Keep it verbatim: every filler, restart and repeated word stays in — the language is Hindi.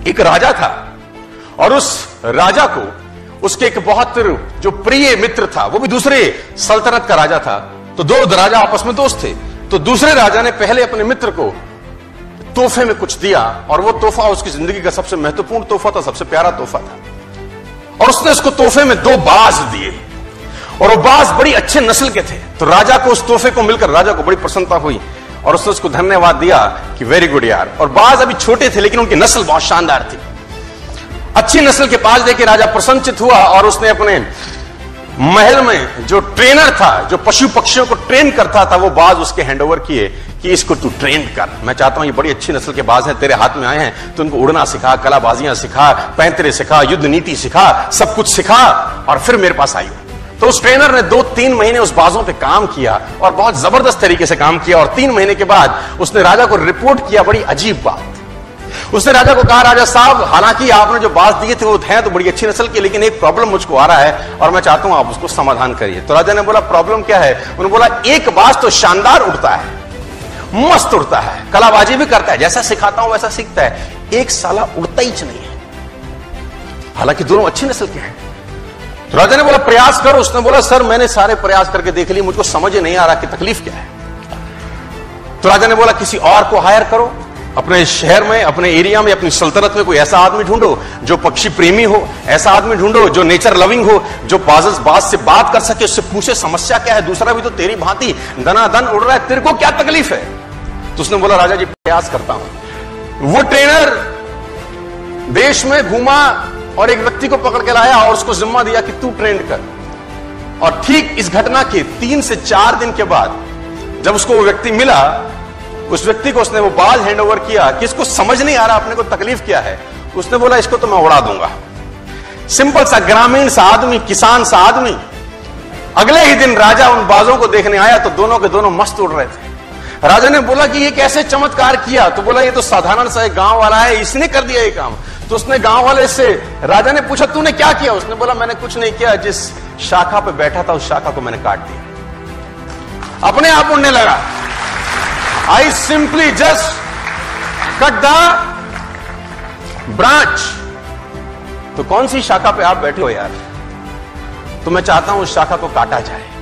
एक राजा था और उस राजा को उसके एक बहुत जो प्रिय मित्र था, वो भी दूसरे सल्तनत का राजा था। तो दो राजा आपस में दोस्त थे। तो दूसरे राजा ने पहले अपने मित्र को तोहफे में कुछ दिया और वो तोहफा उसकी जिंदगी का सबसे महत्वपूर्ण तोहफा था, सबसे प्यारा तोहफा था। और उसने उसको तोहफे में दो बाज दिए और वो बाज बड़ी अच्छे नस्ल के थे। तो राजा को उस तोहफे को मिलकर राजा को बड़ी प्रसन्नता हुई और उसने उसको धन्यवाद दिया कि वेरी गुड यार। और बाज अभी छोटे थे लेकिन उनकी नस्ल बहुत शानदार थी। अच्छी नस्ल के बाज देके राजा प्रसन्नचित हुआ और उसने अपने महल में जो ट्रेनर था, जो पशु पक्षियों को ट्रेन करता था, वो बाज उसके हैंडओवर किए कि इसको तू ट्रेन कर। मैं चाहता हूं ये बड़ी अच्छी नस्ल के बाज हैं, तेरे हाथ में आए हैं, तो उनको उड़ना सिखा, कलाबाजियां सिखा, पैंतरे सिखा, युद्ध नीति सिखा, सब कुछ सिखा और फिर मेरे पास आई। तो उस ट्रेनर ने दो तीन महीने उस बाजों पे काम किया और बहुत जबरदस्त तरीके से काम किया। और तीन महीने के बाद उसने राजा को रिपोर्ट किया बड़ी अजीब बात। उसने राजा को कहा, राजा साहब, हालांकि आपने जो बाज दिए थे वो हैं तो बड़ी अच्छी नस्ल के, लेकिन एक प्रॉब्लम मुझको आ रहा है और मैं चाहता हूं आप उसको समाधान करिए। तो राजा ने बोला, प्रॉब्लम क्या है? उन्होंने बोला, एक बाज तो शानदार उड़ता है, मस्त उड़ता है, कलाबाजी भी करता है, जैसा सिखाता हूं वैसा सीखता है, एक साला उड़ता ही नहीं है, हालांकि दोनों अच्छी नस्ल के हैं। तो राजा ने बोला, प्रयास करो। उसने बोला, सर मैंने सारे प्रयास करके देख लिए, मुझको समझ ही नहीं आ रहा कि तकलीफ क्या है। तो राजा ने बोला, किसी और को हायर करो, अपने शहर में, अपने एरिया में, अपनी सल्तनत में कोई ऐसा आदमी ढूंढो जो पक्षी प्रेमी हो, ऐसा आदमी ढूंढो जो नेचर लविंग हो, जो बाज बाज से बात कर सके, उससे पूछे समस्या क्या है, दूसरा भी तो तेरी भांति दनादन उड़ रहा है, तेरे को क्या तकलीफ है? तो उसने बोला, राजा जी प्रयास करता हूं। वो ट्रेनर देश में घूमा और एक व्यक्ति को पकड़ के लाया और उसको जिम्मा दिया कि तू ट्रेंड कर। और ठीक इस घटना के तीन से चार दिन के बाद जब उसको वो व्यक्ति मिला, उस व्यक्ति को उसने वो बाज हैंड ओवर किया कि इसको समझ नहीं आ रहा अपने को तकलीफ क्या है। उसने बोला, इसको तो मैं उड़ा दूंगा। सिंपल सा ग्रामीण सा आदमी, किसान सा आदमी। अगले ही दिन राजा उन बाजों को देखने आया तो दोनों के दोनों मस्त उड़ रहे थे। राजा ने बोला कि ये कैसे चमत्कार किया? तो बोला, ये तो साधारण सा एक गांव वाला है, इसने कर दिया ये काम। तो उसने गांव वाले से, राजा ने पूछा, तूने क्या किया? उसने बोला, मैंने कुछ नहीं किया, जिस शाखा पे बैठा था उस शाखा को मैंने काट दिया, अपने आप उड़ने लगा। I simply just cut the branch। तो कौन सी शाखा पे आप बैठे हो यार? तो मैं चाहता हूं उस शाखा को काटा जाए।